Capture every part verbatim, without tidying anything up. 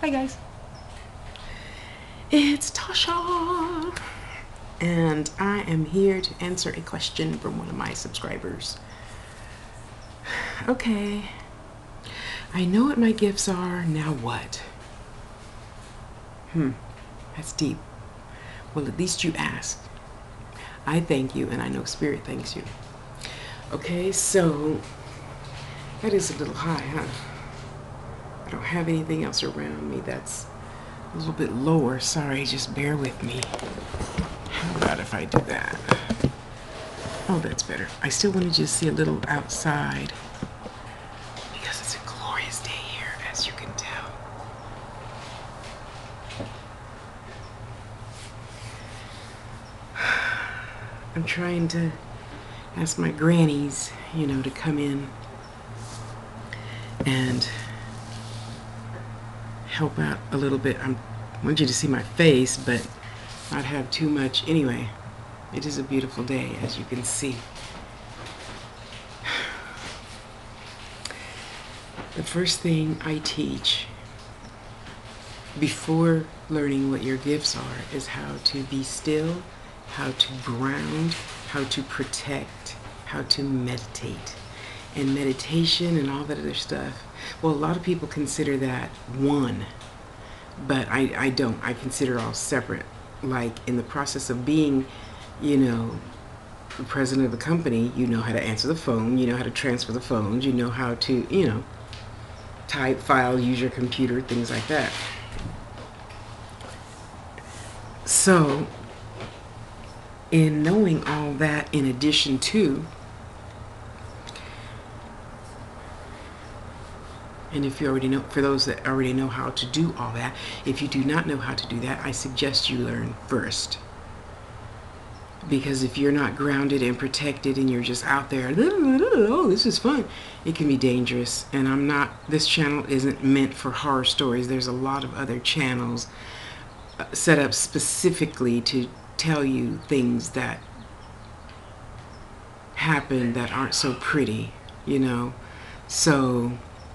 Hi guys, it's Tasha, and I am here to answer a question from one of my subscribers. Okay, I know what my gifts are, now what? Hmm, that's deep. Well, at least you asked. I thank you, and I know Spirit thanks you. Okay, so that is a little high, huh? I don't have anything else around me that's a little bit lower. Sorry, just bear with me. How about if I do that? Oh, that's better. I still want to just see a little outside because it's a glorious day here, as you can tell. I'm trying to ask my grannies, you know, to come in and help out a little bit. I'm, I want you to see my face, but not have too much. Anyway, it is a beautiful day, as you can see. The first thing I teach before learning what your gifts are is how to be still, how to ground, how to protect, how to meditate. And meditation and all that other stuff, well, a lot of people consider that one, but I, I don't. I consider all separate. Like in the process of being, you know, the president of the company, you know how to answer the phone, you know how to transfer the phones, you know how to, you know, type, file, use your computer, things like that. So, in knowing all that, in addition to, and if you already know, for those that already know how to do all that, if you do not know how to do that, I suggest you learn first. Because if you're not grounded and protected and you're just out there, oh, this is fun, it can be dangerous. And I'm not, this channel isn't meant for horror stories. There's a lot of other channels set up specifically to tell you things that happen that aren't so pretty, you know. So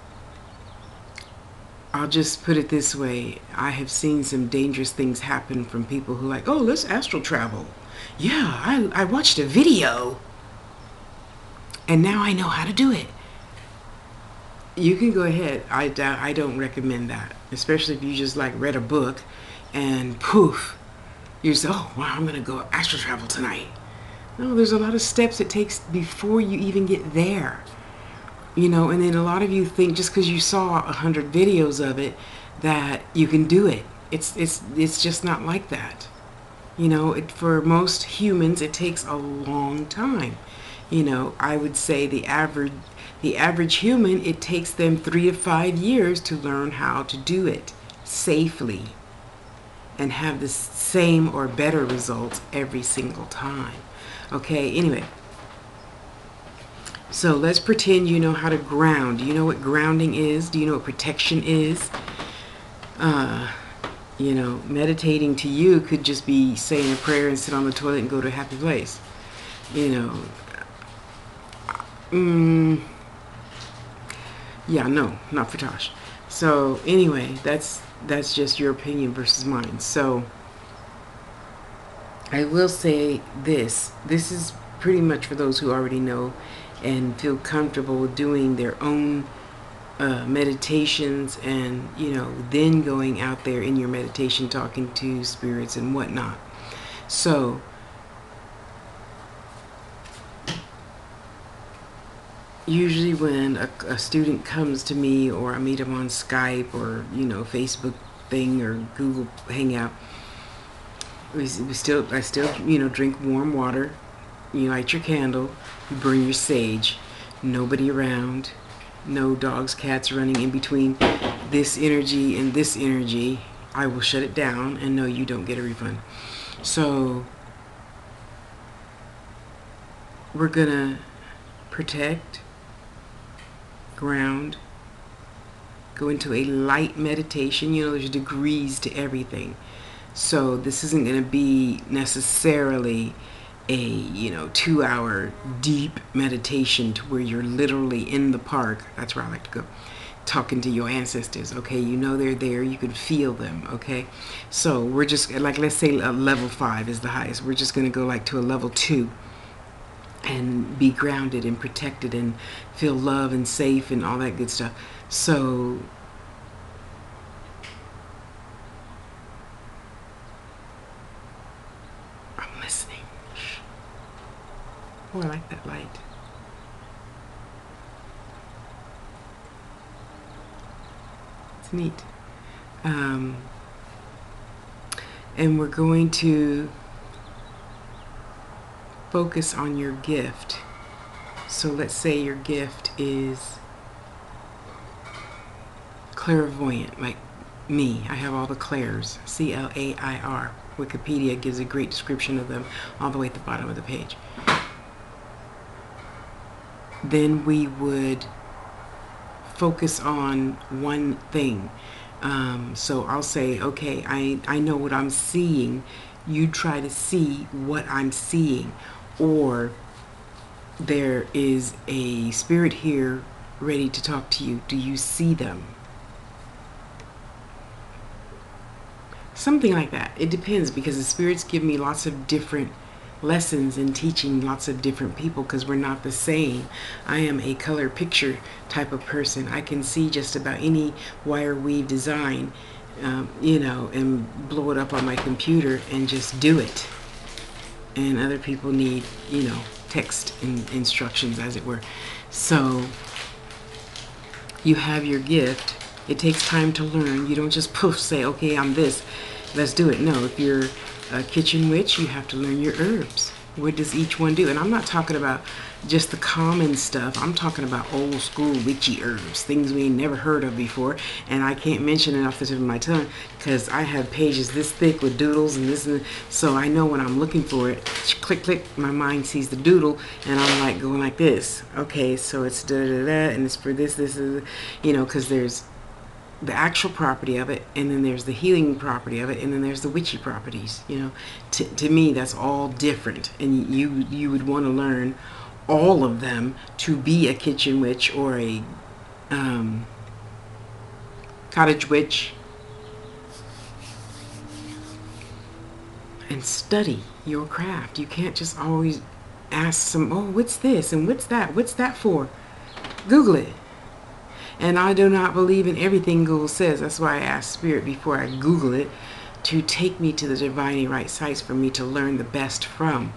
I'll just put it this way. I have seen some dangerous things happen from people who are like, oh, let's astral travel. Yeah, I, I watched a video and now I know how to do it. You can go ahead. I, I don't recommend that, especially if you just like read a book and poof, you say, oh, wow, I'm going to go astral travel tonight. No, there's a lot of steps it takes before you even get there. You know, and then a lot of you think just because you saw a hundred videos of it that you can do it. It's it's it's just not like that. You know, it, for most humans, it takes a long time. You know, I would say the average the average human, it takes them three to five years to learn how to do it safely and have the same or better results every single time. Okay, anyway. So let's pretend you know how to ground. Do you know what grounding is? Do you know what protection is? Uh, you know, meditating to you could just be saying a prayer and sit on the toilet and go to a happy place. You know. Mm, yeah, no, not for Tosh. So anyway, that's that's just your opinion versus mine. So I will say this. This is pretty much for those who already know and feel comfortable doing their own uh, meditations and, you know, then going out there in your meditation talking to spirits and whatnot. So, usually when a, a student comes to me or I meet them on Skype or, you know, Facebook thing or Google Hangout, we, we still, I still, you know, drink warm water. You light your candle, you burn your sage, nobody around, no dogs, cats running in between this energy and this energy. I will shut it down and no, you don't get a refund. So we're gonna protect, ground, go into a light meditation. You know, there's degrees to everything. So this isn't gonna be necessarily a, you know, two hour deep meditation to where you're literally in the park. That's where I like to go. talking to your ancestors. Okay, you know they're there, you can feel them. Okay, so we're just like, let's say a level five is the highest. We're just going to go like to a level two and be grounded and protected and feel love and safe and all that good stuff. So I'm listening. Oh, I like that light. It's neat. Um, and we're going to focus on your gift. So let's say your gift is clairvoyant, like me. I have all the clairs, C L A I R. Wikipedia gives a great description of them all the way at the bottom of the page. Then we would focus on one thing. Um, so I'll say, okay, I, I know what I'm seeing. You try to see what I'm seeing. Or there is a spirit here ready to talk to you. Do you see them? Something like that. It depends, because the spirits give me lots of different lessons in teaching lots of different people, because we're not the same. I am a color picture type of person. I can see just about any wire weave design, um, you know, and blow it up on my computer and just do it. And other people need, you know, text in, instructions, as it were. So you have your gift. It takes time to learn. You don't just poof say, okay, I'm this, let's do it. No, if you're a kitchen witch, you have to learn your herbs. What does each one do? And I'm not talking about just the common stuff. I'm talking about old school witchy herbs, things we ain't never heard of before. And I can't mention it off the tip of my tongue, because I have pages this thick with doodles and this and that. So I know when I'm looking for it, click, click, my mind sees the doodle, and I'm like going like this. Okay, so it's da da da, and it's for this, this, this, you know, because there's the actual property of it, and then there's the healing property of it, and then there's the witchy properties. You know, T to me, that's all different, and you you would want to learn all of them to be a kitchen witch or a um, cottage witch, and study your craft. You can't just always ask some, oh, what's this and what's that? What's that for? Google it. And I do not believe in everything Google says. That's why I ask Spirit before I Google it to take me to the divinely right sites for me to learn the best from.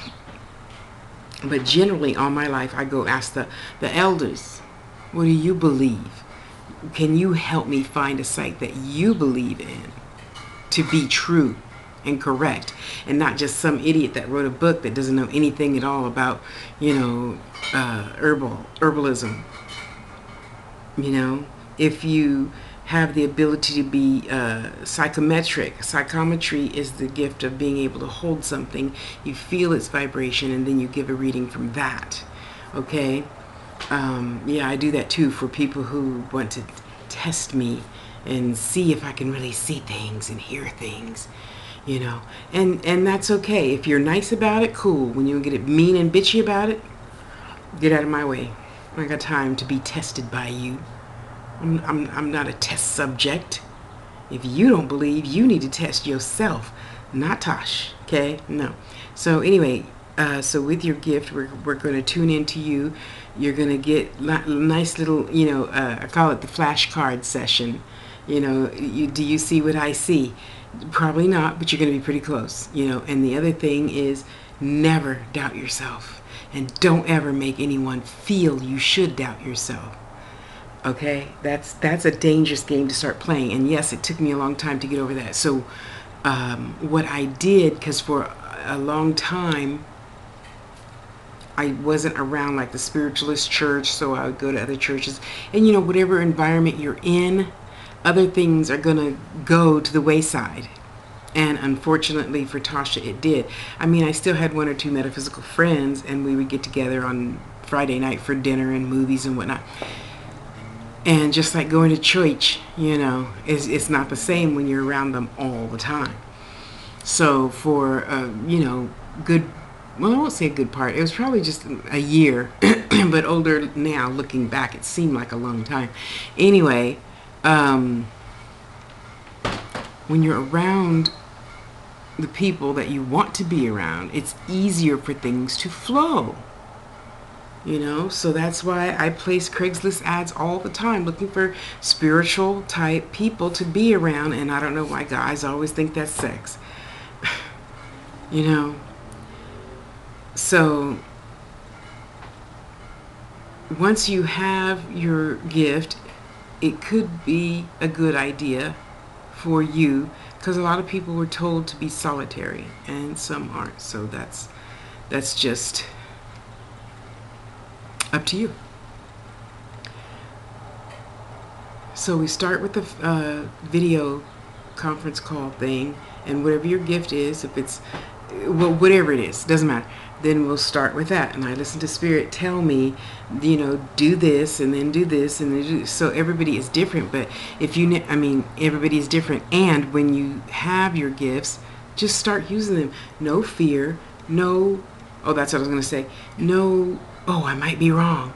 But generally, all my life, I go ask the, the elders, what do you believe? Can you help me find a site that you believe in to be true and correct, and not just some idiot that wrote a book that doesn't know anything at all about, you know, uh, herbal, herbalism. You know, if you have the ability to be uh, psychometric, psychometry is the gift of being able to hold something, you feel its vibration, and then you give a reading from that. Okay? Um, yeah, I do that too for people who want to test me and see if I can really see things and hear things. You know, and and that's okay. If you're nice about it, cool. When you get it mean and bitchy about it, get out of my way. I got time to be tested by you. I'm, I'm, I'm not a test subject. If you don't believe, you need to test yourself, not Tosh. Okay? No. So anyway, uh, so with your gift, we're, we're going to tune into you. You're going to get nice little, you know, uh, I call it the flashcard session. You know, you, do you see what I see? Probably not, but you're going to be pretty close. You know, and the other thing is, never doubt yourself. And don't ever make anyone feel you should doubt yourself. Okay? That's that's a dangerous game to start playing. And yes, it took me a long time to get over that. So um, what I did, because for a long time, I wasn't around like the spiritualist church, so I would go to other churches. And you know, whatever environment you're in, other things are going to go to the wayside. And unfortunately for Tasha, it did. I mean, I still had one or two metaphysical friends, and we would get together on Friday night for dinner and movies and whatnot. And just like going to church, you know, it's, it's not the same when you're around them all the time. So for, uh, you know, good well, I won't say a good part. It was probably just a year, but older now, looking back, it seemed like a long time. Anyway, um, when you're around the people that you want to be around, it's easier for things to flow. You know, so that's why I place Craigslist ads all the time, looking for spiritual type people to be around. And I don't know why guys always think that's sex. You know, so once you have your gift, it could be a good idea for you, because a lot of people were told to be solitary and some aren't. So that's that's just up to you. So we start with the uh, video conference call thing, and whatever your gift is, if it's, well, whatever it is, doesn't matter, then we'll start with that. And I listen to Spirit tell me, you know, do this and then do this and then do. So everybody is different, but if you, I mean, everybody is different. And when you have your gifts, just start using them. No fear, no, oh, that's what I was going to say. No, oh, I might be wrong.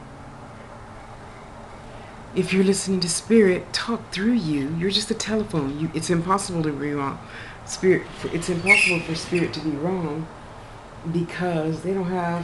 If you're listening to Spirit talk through you, you're just a telephone. You, it's impossible to be wrong. Spirit, it's impossible for Spirit to be wrong because they don't have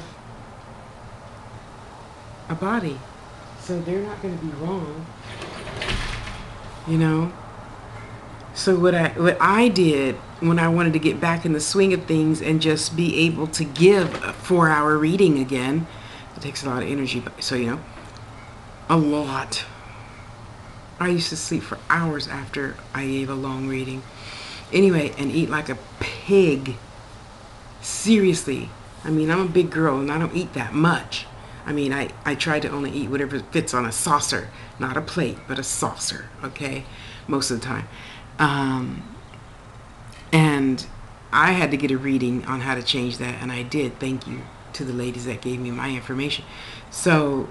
a body. So they're not going to be wrong. You know? So what I what I did when I wanted to get back in the swing of things and just be able to give a four-hour reading again, it takes a lot of energy, but so you know, a lot. I used to sleep for hours after I gave a long reading. Anyway, and eat like a pig. Seriously. I mean, I'm a big girl and I don't eat that much. I mean, I, I try to only eat whatever fits on a saucer. Not a plate, but a saucer, okay? Most of the time. Um, and I had to get a reading on how to change that, and I did. Thank you to the ladies that gave me my information. So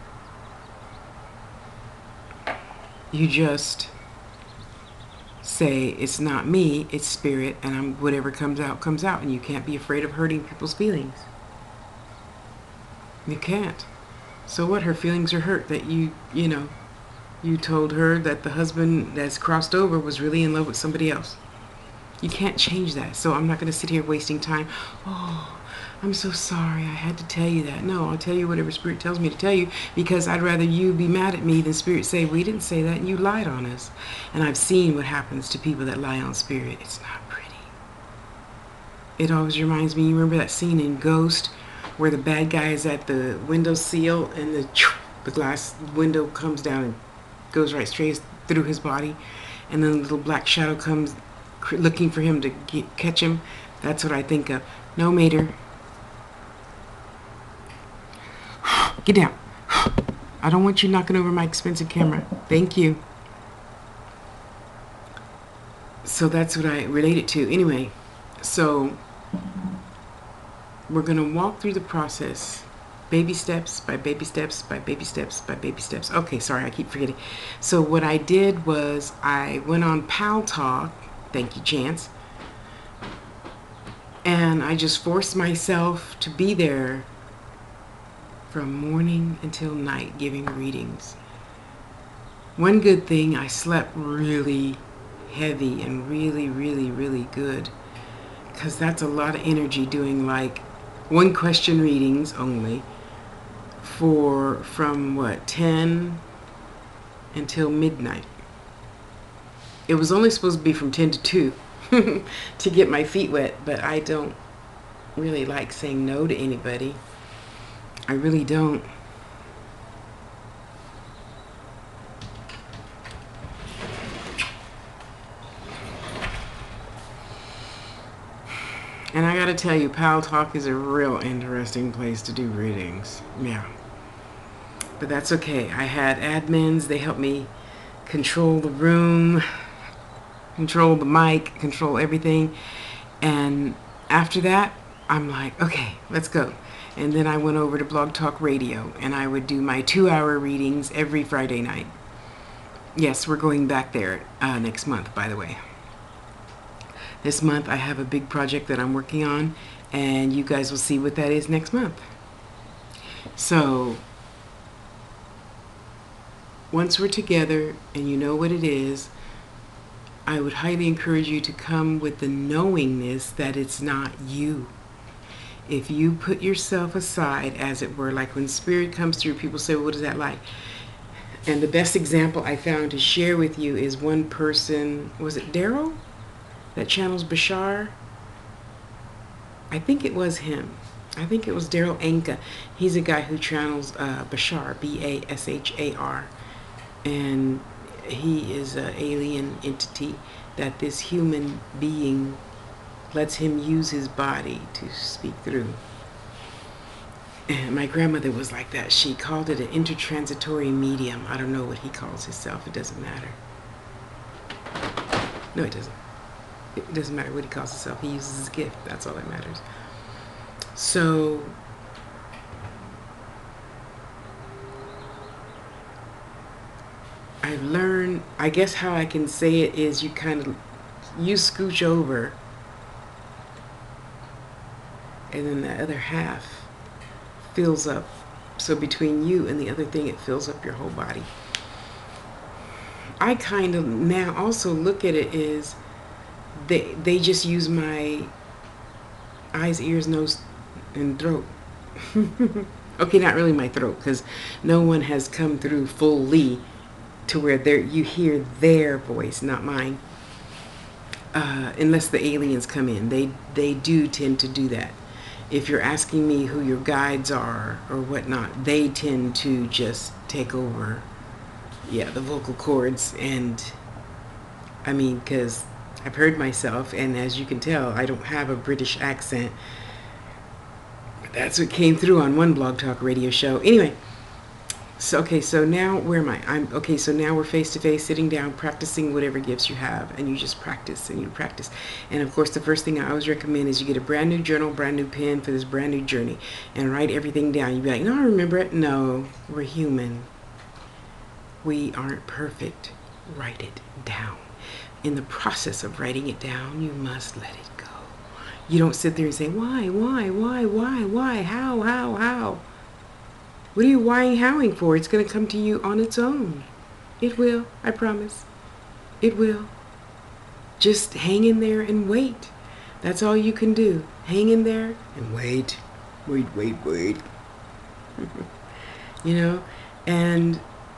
you just say, it's not me, it's Spirit, and I'm whatever comes out, comes out. And you can't be afraid of hurting people's feelings. You can't. So what? Her feelings are hurt that you, you know, you told her that the husband that's crossed over was really in love with somebody else. You can't change that. So I'm not going to sit here wasting time. Oh, I'm so sorry. I had to tell you that. No, I'll tell you whatever Spirit tells me to tell you, because I'd rather you be mad at me than Spirit say, we didn't say that and you lied on us. And I've seen what happens to people that lie on Spirit. It's not pretty. It always reminds me, you remember that scene in Ghost where the bad guy is at the window sill and the, the glass window comes down and goes right straight through his body, and then a little black shadow comes looking for him to get, catch him. That's what I think of. No, Mater. Get down. I don't want you knocking over my expensive camera. Thank you. So that's what I relate it to. Anyway, so we're going to walk through the process. Baby steps by baby steps by baby steps by baby steps. Okay, sorry, I keep forgetting. So what I did was I went on Pal Talk. Thank you, Chance. And I just forced myself to be there from morning until night giving readings. One good thing, I slept really heavy and really, really, really good, because that's a lot of energy doing like one question readings only for from what, ten until midnight. It was only supposed to be from ten to two to get my feet wet, but I don't really like saying no to anybody. I really don't. And I gotta tell you, Pal Talk is a real interesting place to do readings. Yeah. But that's okay. I had admins. They helped me control the room, control the mic, control everything. And after that, I'm like, okay, let's go. And then I went over to Blog Talk Radio, and I would do my two-hour readings every Friday night. Yes, we're going back there uh, next month, by the way. This month I have a big project that I'm working on, And you guys will see what that is next month. So once we're together and you know what it is, I would highly encourage you to come with the knowingness that it's not you. If you put yourself aside, as it were, like when spirit comes through, people say, well, what is that like? And the best example I found to share with you is one person, was it Daryl that channels Bashar? I think it was him. I think it was Daryl Anka. He's a guy who channels uh, Bashar, B A S H A R. And he is an alien entity that this human being lets him use his body to speak through. And my grandmother was like that. She called it an intertransitory medium. I don't know what he calls himself. It doesn't matter. No, it doesn't. It doesn't matter what he calls himself. He uses his gift. That's all that matters. So I've learned, I guess how I can say it is you kind of, you scooch over and then the other half fills up. So between you and the other thing, it fills up your whole body. I kind of now also look at it as they, they just use my eyes, ears, nose, and throat. Okay, not really my throat, because no one has come through fully to where they're, you hear their voice, not mine. Uh, unless the aliens come in. They, they do tend to do that. If you're asking me who your guides are or whatnot, they tend to just take over, yeah, the vocal cords. And I mean, because I've heard myself, and as you can tell, I don't have a British accent. That's what came through on one Blog Talk radio show. Anyway, so okay, so now where am I? I'm okay. So now we're face to face, sitting down, practicing whatever gifts you have, and you just practice and you practice. And of course, the first thing I always recommend is you get a brand new journal, brand new pen for this brand new journey, and write everything down. You'd be like, no, I remember it. No, we're human. We aren't perfect. Write it down. In the process of writing it down, you must let it go. You don't sit there and say, why, why, why, why, why, how, how, how. What are you whying, howing for? It's going to come to you on its own. It will, I promise. It will. Just hang in there and wait. That's all you can do. Hang in there and wait. Wait, wait, wait. You know, and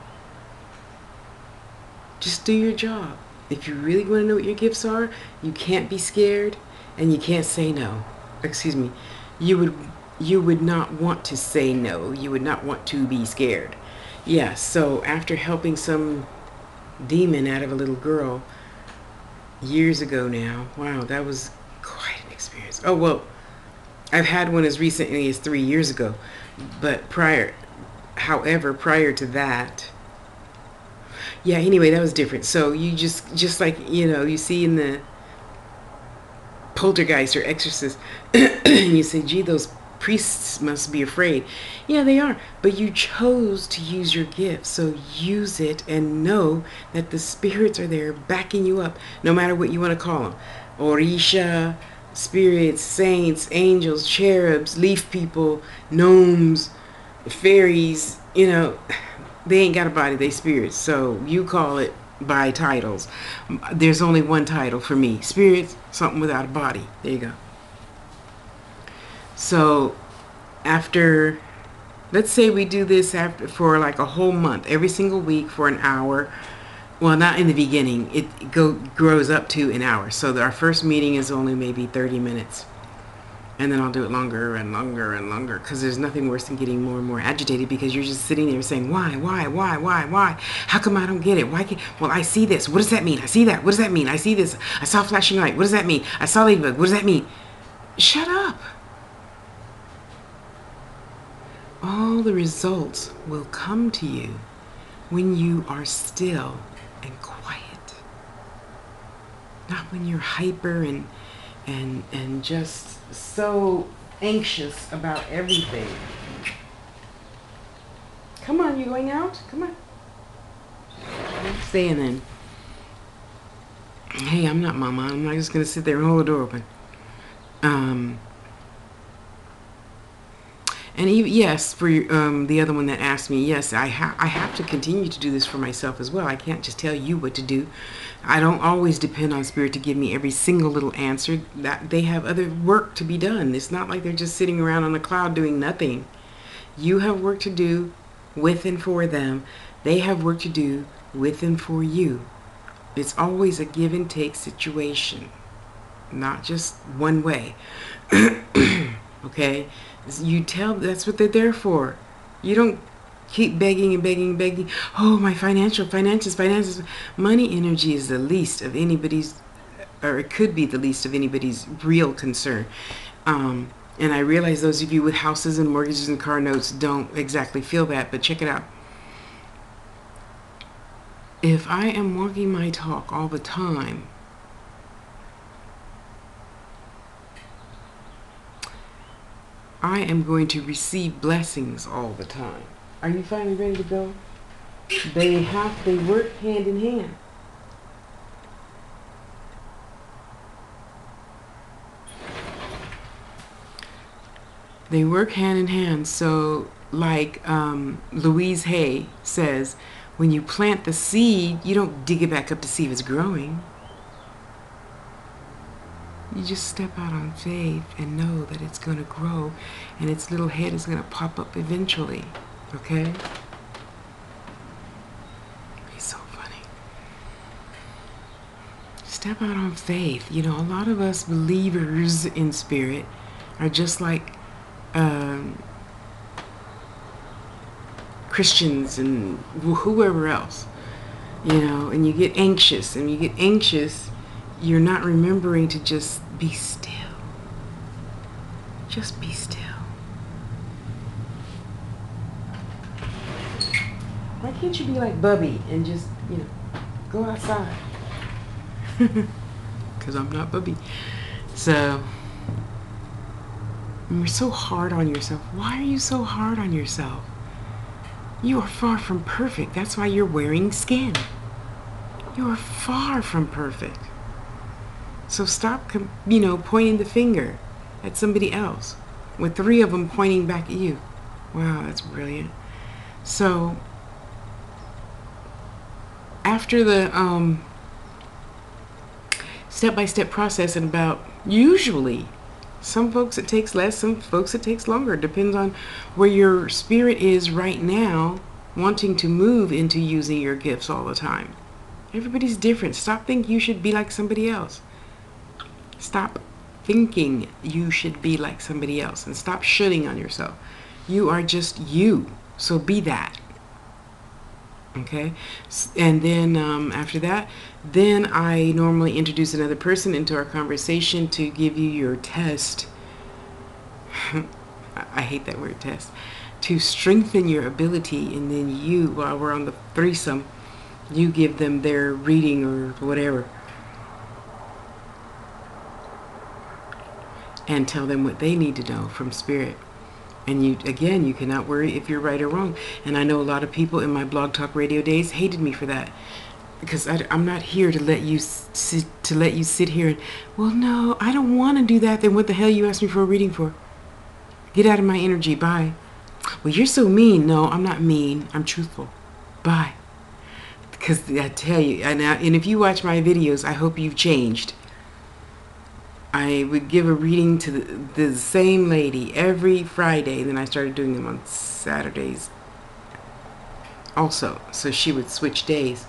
just do your job. If you really want to know what your gifts are, you can't be scared and you can't say no. Excuse me. You would you would not want to say no. You would not want to be scared. Yeah, so after helping some demon out of a little girl years ago now, wow, that was quite an experience. Oh, well, I've had one as recently as three years ago, but prior, however, prior to that, yeah, anyway, that was different. So you just, just like, you know, you see in the Poltergeist or Exorcist, you say, gee, those priests must be afraid. Yeah, they are. But you chose to use your gift. So use it and know that the spirits are there backing you up, no matter what you want to call them. Orisha, spirits, saints, angels, cherubs, leaf people, gnomes, fairies, you know, they ain't got a body, they spirits. So you call it by titles. There's only one title for me. Spirits, something without a body. There you go. So after, let's say we do this after for like a whole month, every single week for an hour. Well, not in the beginning. It go, grows up to an hour. So our first meeting is only maybe thirty minutes. And then I'll do it longer and longer and longer, because there's nothing worse than getting more and more agitated because you're just sitting there saying, why, why, why, why, why? How come I don't get it? Why can't, well, I see this. What does that mean? I see that. What does that mean? I see this. I saw flashing light. What does that mean? I saw Ladybug. What does that mean? Shut up. All the results will come to you when you are still and quiet. Not when you're hyper and and and just so anxious about everything. Come on, you going out? Come on. I'm staying in. Hey, I'm not Mama. I'm not just gonna sit there and hold the door open. Um And even, yes, for um, the other one that asked me, yes, I, ha- I have to continue to do this for myself as well. I can't just tell you what to do. I don't always depend on Spirit to give me every single little answer. That they have other work to be done. It's not like they're just sitting around on a cloud doing nothing. You have work to do with and for them. They have work to do with and for you. It's always a give and take situation, not just one way. Okay? You tell, that's what they're there for. You don't keep begging and begging and begging. Oh, my financial, finances, finances. Money energy is the least of anybody's, or it could be the least of anybody's real concern. Um, and I realize those of you with houses and mortgages and car notes don't exactly feel that, but check it out. If I am walking my talk all the time, I am going to receive blessings all the time. Are you finally ready to go? They have, they work hand in hand. They work hand in hand. So like um, Louise Hay says, when you plant the seed, you don't dig it back up to see if it's growing. You just step out on faith and know that it's going to grow and its little head is going to pop up eventually. Okay? It's so funny. Step out on faith. You know, a lot of us believers in Spirit are just like um, Christians and whoever else. You know, and you get anxious, and you get anxious, you're not remembering to just be still. Just be still. Why can't you be like Bubby and just, you know, go outside? Because I'm not Bubby. So, you're so hard on yourself. Why are you so hard on yourself? You are far from perfect. That's why you're wearing skin. You are far from perfect. So stop, you know, pointing the finger at somebody else, with three of them pointing back at you. Wow, that's brilliant. So after the um, step-by-step process, and about usually, some folks it takes less, some folks it takes longer. It depends on where your spirit is right now, wanting to move into using your gifts all the time. Everybody's different. Stop thinking you should be like somebody else. Stop thinking you should be like somebody else, and stop shooting on yourself. You are just you, so be that. Okay? And then um, after that, then I normally introduce another person into our conversation to give you your test. I hate that word, test. To strengthen your ability, and then you, while we're on the threesome, you give them their reading or whatever. And tell them what they need to know from Spirit. And you, again, you cannot worry if you're right or wrong. And I know a lot of people in my Blog Talk Radio days hated me for that, because I, I'm not here to let you sit, to let you sit here and, well, no, I don't want to do that. Then what the hell you asked me for a reading for? Get out of my energy. Bye. Well, you're so mean. No, I'm not mean. I'm truthful. Bye. Because I tell you, and, I, and if you watch my videos, I hope you've changed. I would give a reading to the, the same lady every Friday, and then I started doing them on Saturdays also, so she would switch days.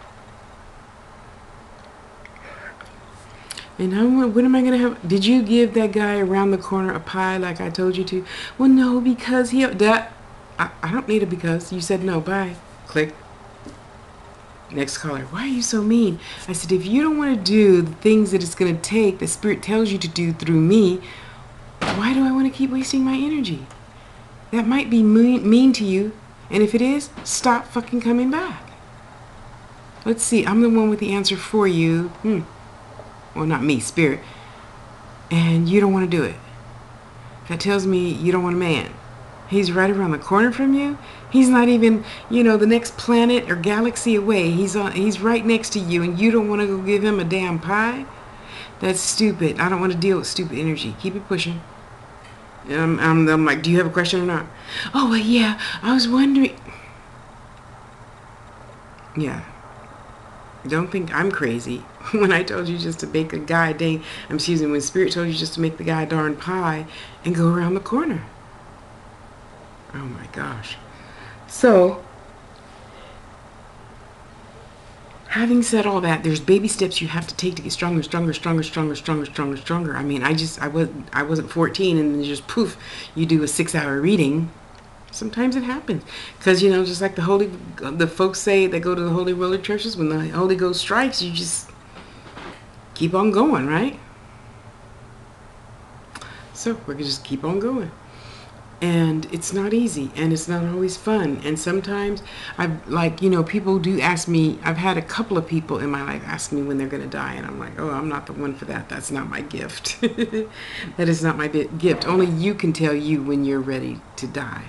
And I went, when am I going to have, did you give that guy around the corner a pie like I told you to? Well, no, because he, that, I, I don't need it because you said no, bye. Click. Next caller. Why are you so mean? I said, if you don't want to do the things that it's going to take, the Spirit tells you to do through me, why do I want to keep wasting my energy? That might be mean, mean to you, and if it is, stop fucking coming back. Let's see, I'm the one with the answer for you. Hmm. Well, not me, Spirit. And you don't want to do it. That tells me you don't want a man. He's right around the corner from you. He's not even, you know, the next planet or galaxy away. He's on. He's right next to you, and you don't want to go give him a damn pie? That's stupid. I don't want to deal with stupid energy. Keep it pushing. And I'm, I'm, I'm like, do you have a question or not? Oh, well, yeah, I was wondering. Yeah. Don't think I'm crazy when I told you just to bake a guy a day. I'm excuse me, when Spirit told you just to make the guy a darn pie and go around the corner. Oh my gosh. So, having said all that, there's baby steps you have to take to get stronger, stronger, stronger, stronger, stronger, stronger, stronger. I mean, I just I was I wasn't fourteen and then just poof, you do a six-hour reading. Sometimes it happens because, you know, just like the holy, the folks say that go to the holy roller churches, when the Holy Ghost strikes, you just keep on going, right? So we're gonna just keep on going, and it's not easy, and it's not always fun. And sometimes I've, like, you know, people do ask me. I've had a couple of people in my life ask me when they're gonna die, and I'm like, oh, I'm not the one for that. That's not my gift. That is not my gift. Only you can tell you when you're ready to die.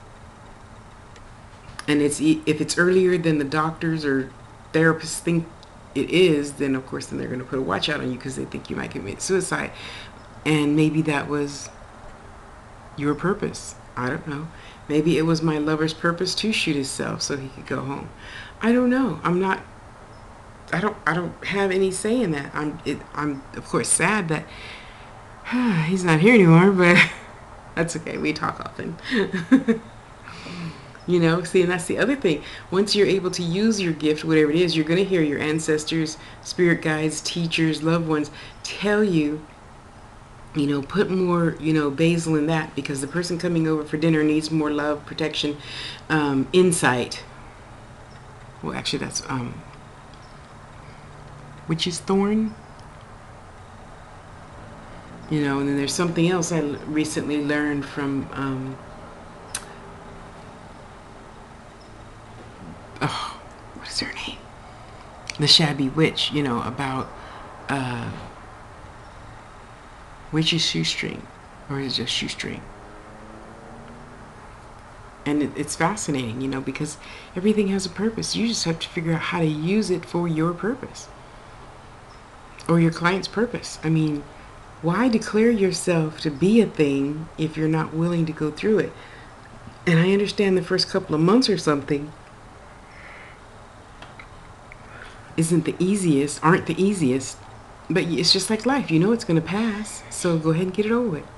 And it's if it's earlier than the doctors or therapists think it is, then of course then they're going to put a watch out on you because they think you might commit suicide. And maybe that was your purpose. I don't know. Maybe it was my lover's purpose to shoot himself so he could go home. I don't know. I'm not. I don't. I don't have any say in that. I'm. It, I'm of course sad that he's not here anymore, but that's okay. We talk often. You know, see, and that's the other thing. Once you're able to use your gift, whatever it is, you're going to hear your ancestors, spirit guides, teachers, loved ones tell you, you know, put more, you know, basil in that because the person coming over for dinner needs more love, protection, um, insight. Well, actually, that's um, witch's thorn. You know, and then there's something else I recently learned from. Um, oh, what is her name? The Shabby Witch, you know, about uh, witch's shoestring, or is it just shoestring? And it, it's fascinating, you know, because everything has a purpose. You just have to figure out how to use it for your purpose or your client's purpose. I mean, why declare yourself to be a thing if you're not willing to go through it? And I understand the first couple of months or something isn't the easiest, aren't the easiest, but it's just like life. You know it's going to pass, so go ahead and get it over with.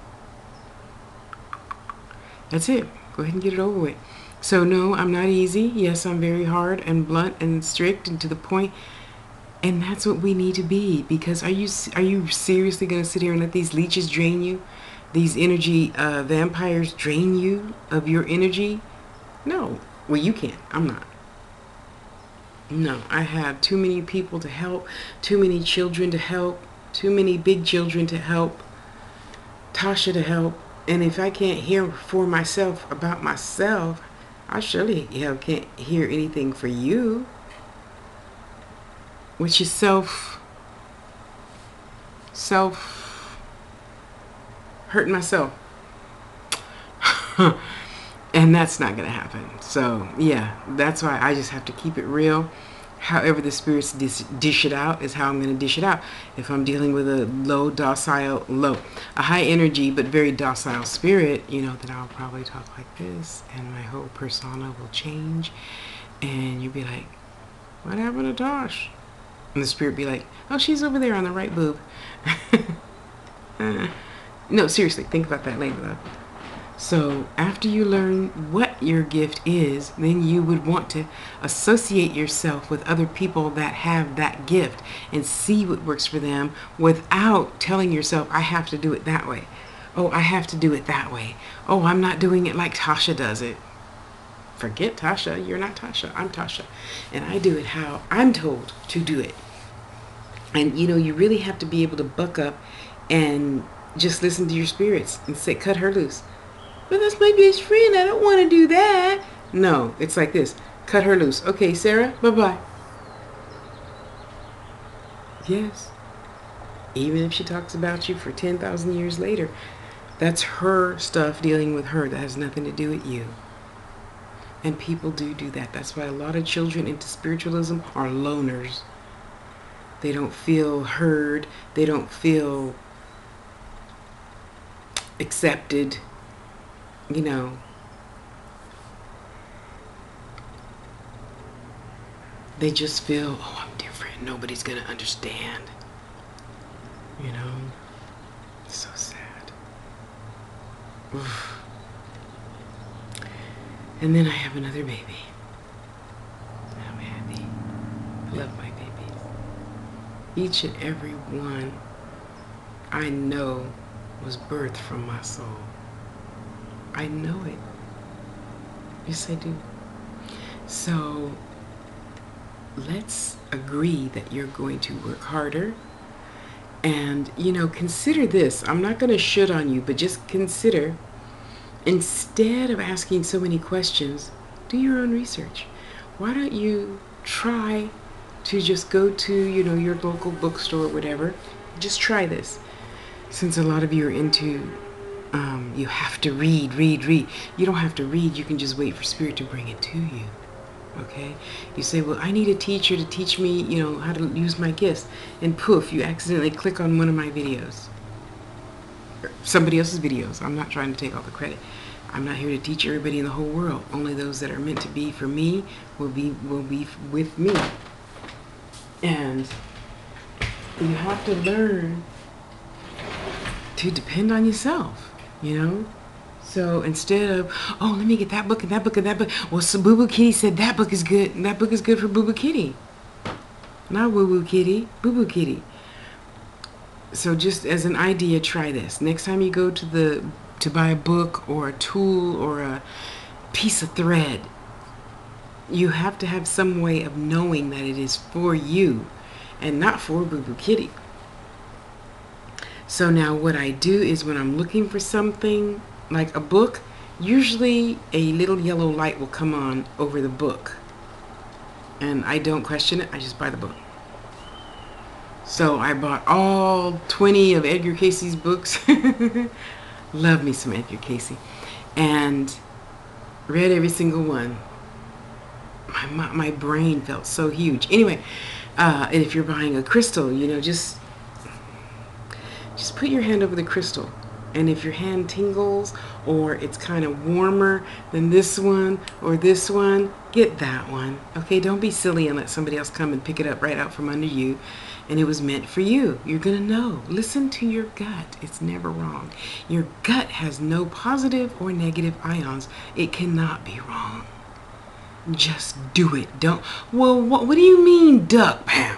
That's it. Go ahead and get it over with. So no, I'm not easy. Yes, I'm very hard and blunt and strict and to the point. And that's what we need to be, because are you are you seriously going to sit here and let these leeches drain you? These energy uh, vampires drain you of your energy? No. Well, you can't. I'm not. No, I have too many people to help, too many children to help, too many big children to help, Tasha to help. And if I can't hear for myself about myself, I surely you know, can't hear anything for you, which is self, self, hurting myself. And that's not going to happen. So, yeah, that's why I just have to keep it real. However the spirits dish it out is how I'm going to dish it out. If I'm dealing with a low, docile, low, a high energy but very docile spirit, you know, then I'll probably talk like this and my whole persona will change. And you'll be like, what happened to Tosh? And the spirit be like, oh, she's over there on the right boob. uh, no, seriously, think about that later, though. So after you learn what your gift is, then you would want to associate yourself with other people that have that gift and see what works for them without telling yourself, I have to do it that way. Oh, I have to do it that way. Oh, I'm not doing it like Tasha does it. Forget Tasha. You're not Tasha. I'm Tasha. And I do it how I'm told to do it. And, you know, you really have to be able to buck up and just listen to your spirits and say, cut her loose. But that's my best friend. I don't want to do that. No, it's like this. Cut her loose. Okay, Sarah, bye-bye. Yes. Even if she talks about you for ten thousand years later, that's her stuff dealing with her. That has nothing to do with you. And people do do that. That's why a lot of children into spiritualism are loners. They don't feel heard. They don't feel accepted, you know. They just feel, oh, I'm different. Nobody's going to understand. You know? So sad. Oof. And then I have another baby. I'm happy. I love my babies. Each and every one I know was birthed from my soul. I know it. Yes, I do. So let's agree that you're going to work harder. And, you know, consider this. I'm not going to shit on you, but just consider, instead of asking so many questions, do your own research. Why don't you try to just go to, you know, your local bookstore or whatever. Just try this. Since a lot of you are into, um, you have to read, read, read. You don't have to read. You can just wait for Spirit to bring it to you. Okay, you say, well, I need a teacher to teach me, you know, how to use my gifts, and poof, you accidentally click on one of my videos, or somebody else's videos. I'm not trying to take all the credit. I'm not here to teach everybody in the whole world. Only those that are meant to be for me will be will be with me. And you have to learn to depend on yourself, you know. So instead of, oh, let me get that book and that book and that book. Well, so Boo Boo Kitty said that book is good, and that book is good for Boo Boo Kitty. Not Woo Woo Kitty, Boo Boo Kitty. So just as an idea, try this. Next time you go to the to buy a book or a tool or a piece of thread, you have to have some way of knowing that it is for you and not for Boo Boo Kitty. So now what I do is when I'm looking for something, like a book, usually a little yellow light will come on over the book. And I don't question it, I just buy the book. So I bought all twenty of Edgar Cayce's books. Love me some Edgar Cayce. And read every single one. My, my, my brain felt so huge. Anyway, uh, and if you're buying a crystal, you know, just, just put your hand over the crystal. And if your hand tingles or it's kind of warmer than this one or this one, get that one. Okay, don't be silly and let somebody else come and pick it up right out from under you. And it was meant for you. You're going to know. Listen to your gut. It's never wrong. Your gut has no positive or negative ions. It cannot be wrong. Just do it. Don't. Well, what, what do you mean, duck? Bam.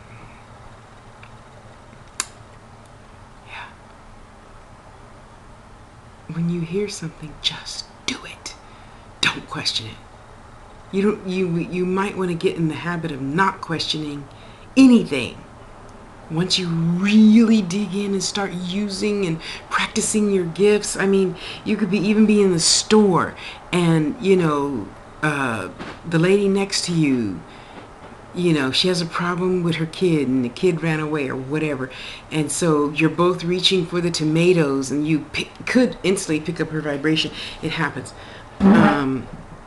When you hear something, just do it. Don't question it. You don't. You you might want to get in the habit of not questioning anything. Once you really dig in and start using and practicing your gifts, I mean, you could be even be in the store, and you know, uh, the lady next to you, you know, she has a problem with her kid and the kid ran away or whatever, and so you're both reaching for the tomatoes and you pick, could instantly pick up her vibration. It happens. Um,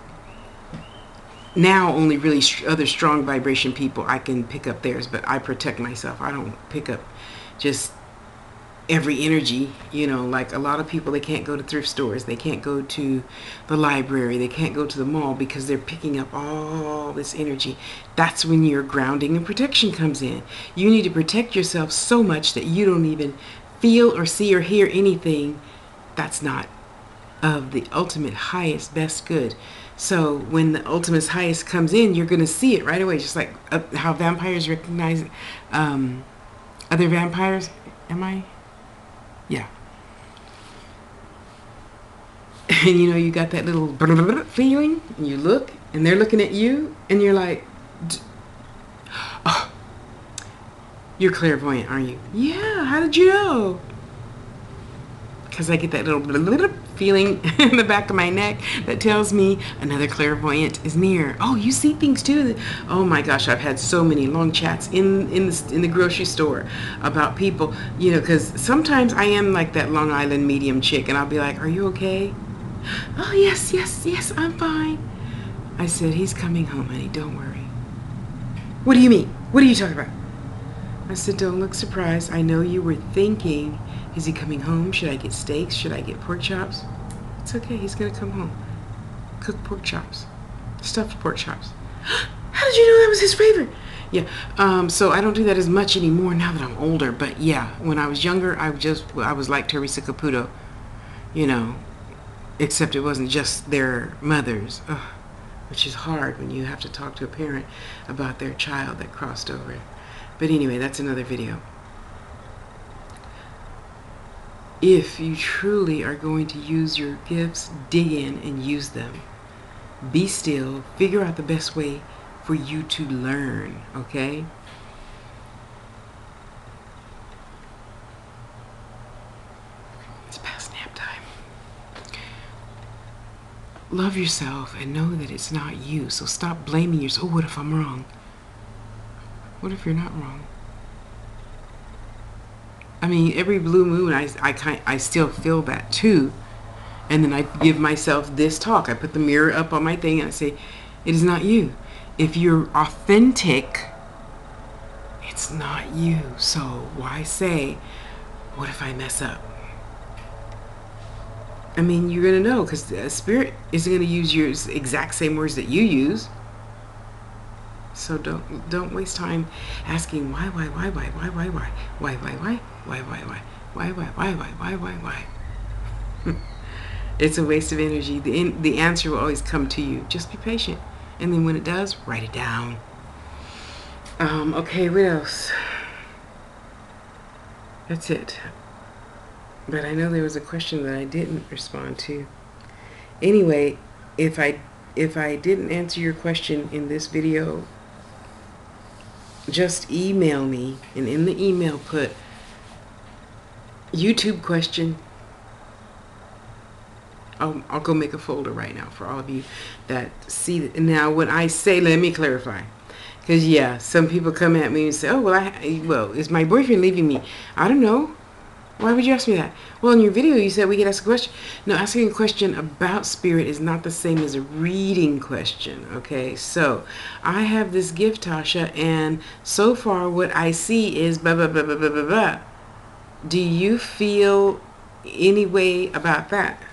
now only really st- other strong vibration people I can pick up theirs, but I protect myself. I don't pick up just every energy, you know, like a lot of people, they can't go to thrift stores, they can't go to the library, they can't go to the mall because they're picking up all this energy. That's when your grounding and protection comes in. You need to protect yourself so much that you don't even feel or see or hear anything that's not of the ultimate highest best good. So when the ultimate highest comes in, you're going to see it right away, just like uh, how vampires recognize um, other vampires. Am I? Yeah. And you know, you got that little feeling, and you look, and they're looking at you, and you're like, oh, you're clairvoyant, aren't you? Yeah, how did you know? Because I get that little feeling in the back of my neck that tells me another clairvoyant is near. Oh, you see things too? Oh my gosh, I've had so many long chats in in the, in the grocery store about people, you know, because sometimes I am like that Long Island medium chick, and I'll be like, are you okay? Oh, yes, yes, yes, I'm fine. I said, he's coming home, honey, don't worry. What do you mean? What are you talking about? I said, don't look surprised. I know you were thinking, is he coming home? Should I get steaks? Should I get pork chops? It's okay, he's gonna come home. Cooked pork chops. Stuffed pork chops. How did you know that was his favorite? Yeah, um, so I don't do that as much anymore now that I'm older. But yeah, when I was younger, I just I was like Teresa Caputo, you know, except it wasn't just their mothers, Ugh, which is hard when you have to talk to a parent about their child that crossed over. But anyway, that's another video. If you truly are going to use your gifts, dig in and use them. Be still, figure out the best way for you to learn, okay? It's past nap time. Love yourself and know that it's not you. So stop blaming yourself. Oh, what if I'm wrong? What if you're not wrong? I mean, every blue moon, I, I, kind, I still feel that too. And then I give myself this talk. I put the mirror up on my thing and I say, it is not you. If you're authentic, it's not you. So why say, what if I mess up? I mean, you're going to know because the spirit isn't going to use your exact same words that you use. So don't don't waste time asking why, why, why, why, why, why, why, why, why, why, why, why, why, why, why, why, why, why, why, why. It's a waste of energy. The in, the answer will always come to you. Just be patient. And then when it does, write it down. Um, okay, what else? That's it. But I know there was a question that I didn't respond to. Anyway, if I if I didn't answer your question in this video, just email me, and in the email put YouTube question. I'll, I'll go make a folder right now for all of you that see. Now, when I say, let me clarify. Because, yeah, some people come at me and say, oh, well, I, well, is my boyfriend leaving me? I don't know. Why would you ask me that? Well, in your video, you said we could ask a question. No, asking a question about spirit is not the same as a reading question, okay? So, I have this gift, Tasha, and so far what I see is blah, blah, blah, blah, blah, blah, blah. Do you feel any way about that?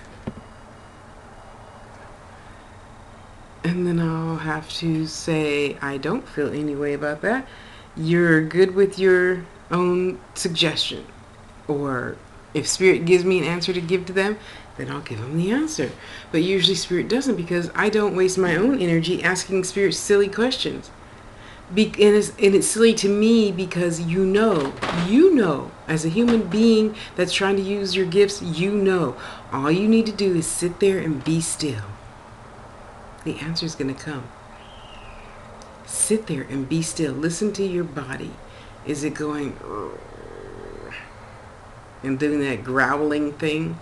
And then I'll have to say, I don't feel any way about that. You're good with your own suggestion. Or if Spirit gives me an answer to give to them, then I'll give them the answer. But usually Spirit doesn't, because I don't waste my own energy asking Spirit silly questions. Be and, it's, and it's silly to me because you know, you know, as a human being that's trying to use your gifts, you know, all you need to do is sit there and be still. The answer is going to come. Sit there and be still. Listen to your body. Is it going and doing that growling thing?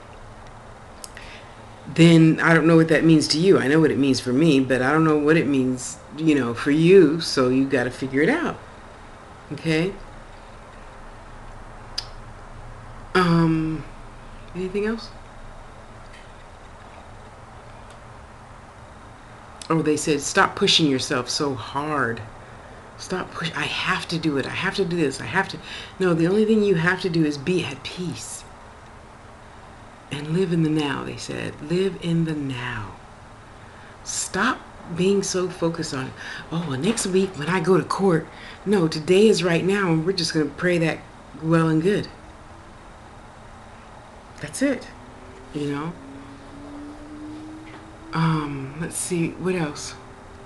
Then I don't know what that means to you. I know what it means for me, but I don't know what it means, you know, for you. So you got to figure it out. Okay? Um, anything else? Oh, they said, stop pushing yourself so hard. Stop push. I have to do it. I have to do this. I have to. No, the only thing you have to do is be at peace. And live in the now, they said. Live in the now. Stop being so focused on, oh, well, next week when I go to court. No, today is right now, and we're just going to pray that well and good. That's it. You know? Um, let's see, what else?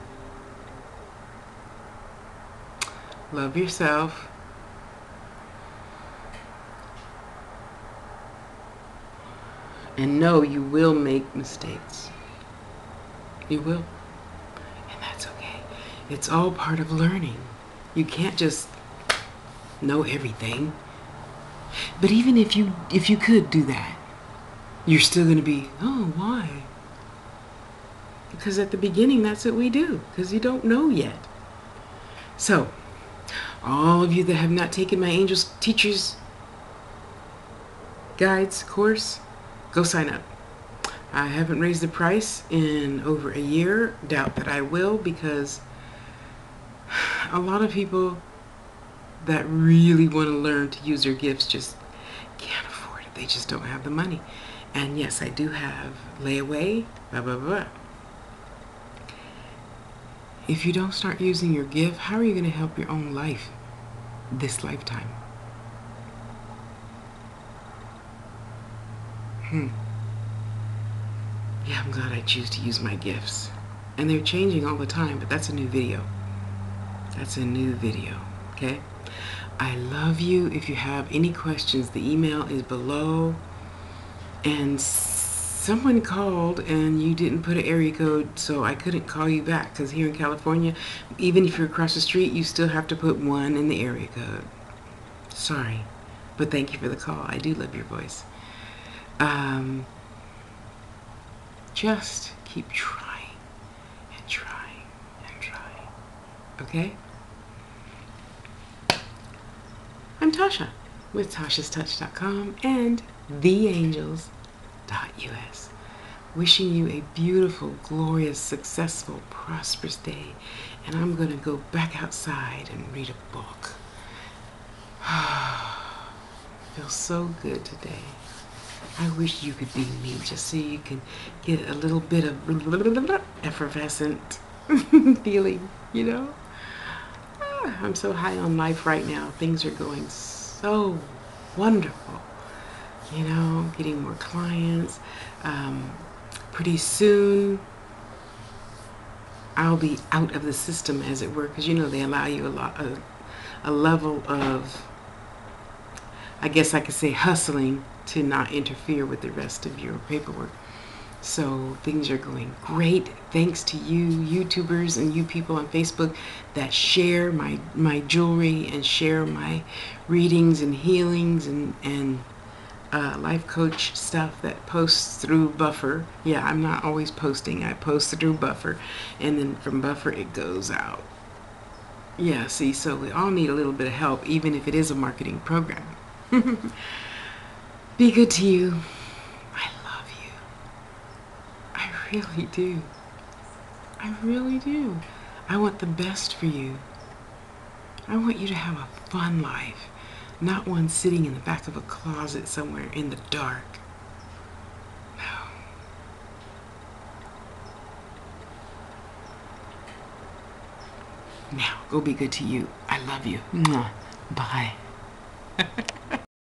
Love yourself. And know you will make mistakes. You will. And that's okay. It's all part of learning. You can't just know everything. But even if you if you could do that, you're still going to be, oh, why? Because at the beginning, that's what we do. Because you don't know yet. So, all of you that have not taken my Angels Teachers Guides course, go sign up. I haven't raised the price in over a year. Doubt that I will, because a lot of people that really want to learn to use their gifts just can't afford it. They just don't have the money. And yes, I do have layaway, blah, blah, blah. If you don't start using your gift, how are you going to help your own life this lifetime? Hmm. Yeah, I'm glad I choose to use my gifts. And they're changing all the time, but that's a new video. That's a new video, okay? I love you. If you have any questions, the email is below. And someone called and you didn't put an area code, so I couldn't call you back, because here in California, even if you're across the street, you still have to put one in the area code. Sorry, but thank you for the call. I do love your voice. Um, just keep trying and trying and trying, okay? I'm Tasha with Tasha's Touch dot com and the angels dot U S. Wishing you a beautiful, glorious, successful, prosperous day. And I'm going to go back outside and read a book. Feels so good today. I wish you could be me, just so you can get a little bit of effervescent feeling, you know? Ah, I'm so high on life right now. Things are going so wonderful. You know, getting more clients. Um, pretty soon, I'll be out of the system, as it were, because, you know, they allow you a lot, a, a level of, I guess I could say, hustling to not interfere with the rest of your paperwork. So things are going great, thanks to you YouTubers and you people on Facebook that share my my jewelry and share my readings and healings and and uh, life coach stuff that posts through Buffer. Yeah, I'm not always posting. I post through Buffer, and then from Buffer it goes out. Yeah, see, so we all need a little bit of help, even if it is a marketing program. Be good to you. I love you. I really do. I really do. I want the best for you. I want you to have a fun life, not one sitting in the back of a closet somewhere in the dark. No. Now, go be good to you. I love you. Mwah. Bye.